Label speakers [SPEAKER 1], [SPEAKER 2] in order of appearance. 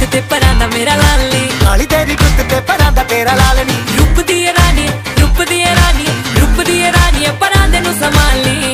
[SPEAKER 1] ਤੇ ਪਰਾਂ ਦਾ ਮੇਰਾ ਲਾਲੀ,
[SPEAKER 2] ਕਾਲੀ ਤੇਰੀ ਗੁੱਤ ਤੇ ਪਰਾਂ ਦਾ ਤੇਰਾ ਲਾਲ।